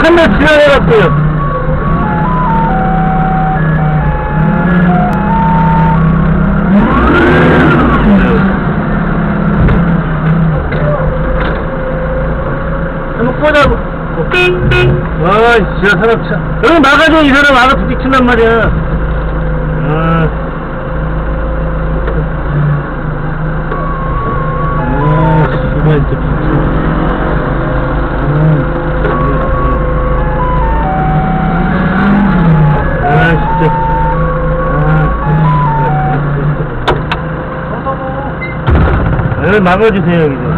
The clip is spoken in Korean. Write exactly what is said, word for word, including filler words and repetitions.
한 명 지나가갔어요. 한번 꺼자고. 아이, 진짜 사람 참. 여기 막아줘, 이 사람 와서 부딪힌단 말이야. 아. 아, 씨발, 진짜 미쳐. 아, 진짜. 아, 진짜. 아, 막아주세요, 여기서.